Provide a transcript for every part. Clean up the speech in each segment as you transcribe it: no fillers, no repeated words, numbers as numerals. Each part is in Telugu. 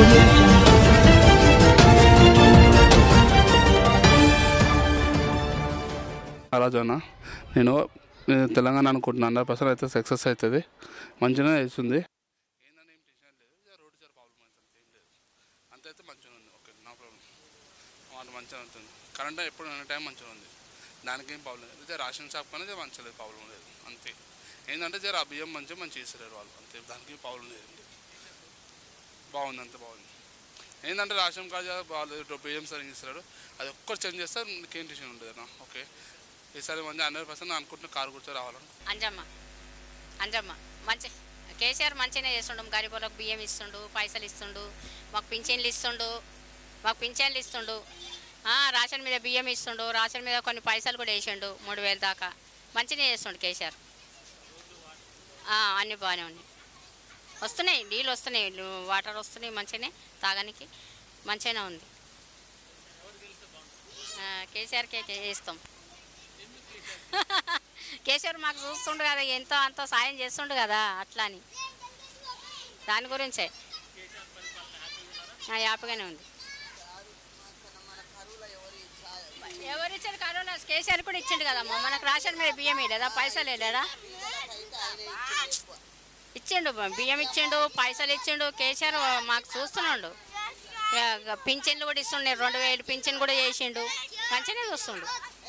రాజన్న నేను తెలంగాణ అనుకుంటున్నాను 100% అయితే సక్సెస్ అవుతుంది మంచిగానే వేస్తుంది ఏంటంటే ఏం టెన్షన్ లేదు రోడ్డు సార్ ప్రాబ్లం అవుతుంది ఏం లేదు అంత అయితే మంచిగా ఉంది ఓకే నో ప్రాబ్లం మాట మంచిగా ఉంటుంది కరెంట్ ఎప్పుడు అనే టైం మంచిగా ఉంది దానికేం ప్రాబ్లం లేదు అయితే రేషన్ షాప్ కానీ మంచిగా లేదు ప్రాబ్లం లేదు అంతే ఏంటంటే జర ఆ బియ్యం మంచిగా ఇస్తారు వాళ్ళు అంతే దానికి ప్రాబ్లం లేదు బాగుంది అంతే బాగుంది ఏంటంటే రేషన్ కార్డు వాళ్ళు బియ్యం సరిగ్గా ఇస్తారు అది ఒక్కటి చేంజ్ చేస్తే నీకేం టెన్షన్ ఉంటుంది అన్న ఓకే ఈసారి మంచి 100% అనుకుంటున్న కారు కూర్చో రావాలని అంజమ్మ మంచి కేసీఆర్ మంచిగానే చేస్తుండు గరీబులకు బియ్యం ఇస్తుండు పైసలు ఇస్తుండు మాకు పింఛన్లు ఇస్తుండు రేషన్ మీద బియ్యం ఇస్తుండు రేషన్ మీద కొన్ని పైసలు కూడా వేసిండు 3000 దాకా మంచిగానే చేస్తుండు కేసీఆర్ అన్నీ బాగానే ఉన్నాయి వస్తున్నాయి నీళ్ళు వస్తున్నాయి వాటర్ వస్తున్నాయి మంచిగానే తాగడానికి మంచిగానే ఉంది కేసీఆర్కే వేస్తాం కేసీఆర్ మాకు చూస్తుండు కదా ఎంతో అంతో సాయం చేస్తుండు కదా అట్లా అని దాని గురించే హ్యాపీగానే ఉంది ఎవరు ఇచ్చారు కరోనా కేసీఆర్ కూడా ఇచ్చిండు కదమ్మా మనకు రేషన్ మీద బియ్యం వేయలేదా పైసలు వేయలేదా ఇచ్చిండు బియ్యం ఇచ్చిండు పైసలు ఇచ్చిండు కేసీఆర్ మాకు చూస్తున్నాడు పింఛన్లు కూడా ఇస్తుండే 2000 పింఛన్ కూడా చేసిండు మంచిగానే చూస్తుండు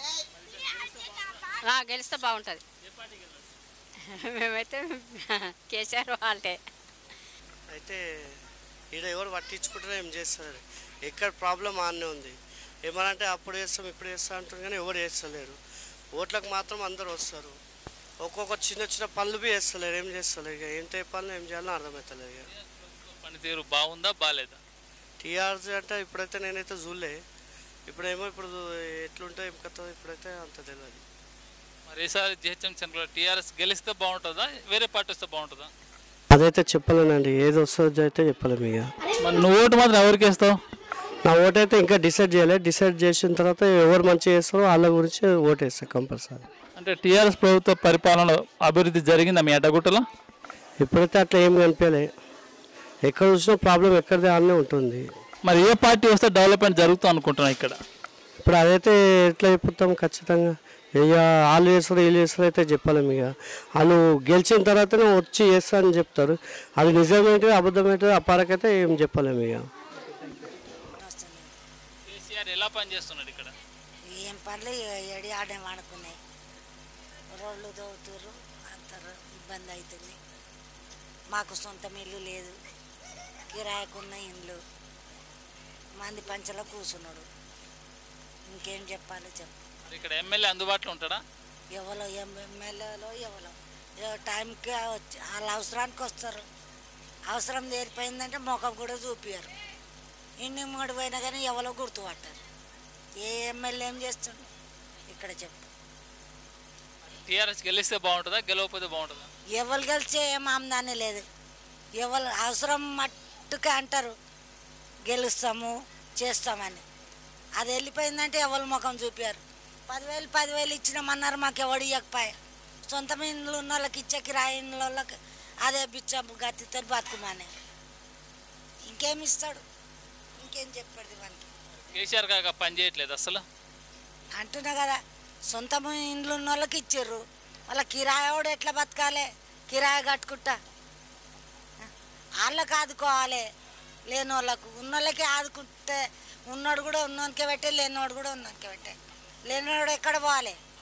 గెలిస్తే బాగుంటుంది మేమైతే కేసీఆర్ వాళ్ళే అయితే ఈడ ఎవరు పట్టించుకుంటారో ఏం చేస్తారు ఎక్కడ ప్రాబ్లం ఆనే ఉంది ఏమనంటే అప్పుడు చేస్తాం ఇప్పుడు చేస్తాం అంటారు కానీ ఎవరు చేస్తలేరు ఓట్లకు మాత్రం అందరు వస్తారు ఒక్కొక్క చిన్న పనులు బి చేస్తలేరు ఏం చేస్తలేరు ఇక ఏం పనులు ఏం చేయాలో అర్థమవుతలేదు ఇక పనితీరు బాగుందా బాగాలేదా టీఆర్ఎస్ అంటే ఇప్పుడైతే నేనైతే చూడలే ఇప్పుడేమో ఇప్పుడు ఎట్లుంటే ఏం కథ ఇప్పుడైతే అంత తెలియదు మరి ఈసారి జిహెచ్ఎంసీ సెంటర్లో టీఆర్ఎస్ గెలిస్తే బాగుంటుందా వేరే పార్టీ వస్తే బాగుంటుందా అదైతే చెప్పలేనండి ఏది వస్తుందో అయితే చెప్పలేము ఇక మరి నువ్వు ఓటు మాత్రం ఎవరికి వేస్తావు నా ఓటు అయితే ఇంకా డిసైడ్ చేయలేదు డిసైడ్ చేసిన తర్వాత ఎవరు మంచిగా చేస్తారో వాళ్ళ గురించి ఓటు వేస్తాను కంపల్సరీ అంటే టీఆర్ఎస్ ప్రభుత్వ పరిపాలన అభివృద్ధి జరిగిందా మీ అడ్డగుట్టలో ఇప్పుడైతే అట్లా ఏం కనిపించలే ఎక్కడ చూసినా ప్రాబ్లం ఎక్కడిదే ఆనే ఉంటుంది మరి ఏ పార్టీ వస్తే డెవలప్మెంట్ జరుగుతుంది అనుకుంటున్నా ఇక్కడ ఇప్పుడు అదైతే ఎట్లా చెప్పుతాం ఖచ్చితంగా ఇక వాళ్ళు చేస్తారు వీళ్ళు చేస్తారు అయితే చెప్పలేము ఇక వాళ్ళు గెలిచిన తర్వాతనే వచ్చి చేస్తా అని చెప్తారు అది నిజమేంటి అబద్ధమేంటి అపారకైతే ఏం చెప్పలేము ఇక కేసీఆర్ ఎలా పనిచేస్తున్నాడు ఇక్కడ ఏం పనులు ఎడి ఆడే వాడుకున్నాయి రోడ్లు తవ్వుతారు అంటారు ఇబ్బంది అవుతుంది మాకు సొంత ఇల్లు లేదు కిరాయకున్న ఇండ్లు మంది పంచలో కూర్చున్నాడు ఇంకేం చెప్పాలో చెప్పు ఇక్కడ ఎమ్మెల్యే అందుబాటులో ఉంటాడా ఎవరో ఎమ్మెల్యేలో ఎవరో టైంకి వచ్చి వాళ్ళ అవసరానికి వస్తారు అవసరం తీరిపోయిందంటే ముఖం కూడా చూపించారు ఇన్ని మూడు పోయినా కానీ ఎవరో గుర్తుపట్టారు ఏ ఎమ్మెల్యే ఏం చేస్తుండు ఇక్కడ చెప్పు టీఆర్ఎస్ గెలిస్తే బాగుంటుందా గెలవకపోతే బాగుంటుందా ఎవరు గెలిచే ఏం ఆమ్దాని లేదు ఎవరు అవసరం మట్టుకే అంటారు గెలుస్తాము చేస్తామని అది వెళ్ళిపోయిందంటే ఎవరు ముఖం చూపారు 10,000 ఇచ్చినామన్నారు మాకు ఎవడు ఇవ్వకపోయా సొంత ఇండ్లు ఉన్న వాళ్ళకి ఇచ్చే కిరాయి ఇండ్ల వాళ్ళకి అదే బిచ్చం గతితో బతుకుమానే ఇంకేమి ఇస్తాడు ఇంకేం చెప్పాడు మనకి కేసీఆర్ కాక పని చేయట్లేదు అసలు అంటున్నా కదా సొంత ఇండ్లు ఉన్న వాళ్ళకి ఇచ్చారు వాళ్ళ కిరాయోడు ఎట్లా బతకాలి కిరాయి కట్టుకుంటా వాళ్ళకి ఆదుకోవాలి లేని వాళ్ళకు ఉన్నోళ్ళకి ఆదుకుంటే ఉన్నోడు కూడా ఉన్నోనికే పెట్టే లేనివాడు కూడా ఉన్నోనికే పెట్టే లేనివాడు ఎక్కడ పోవాలి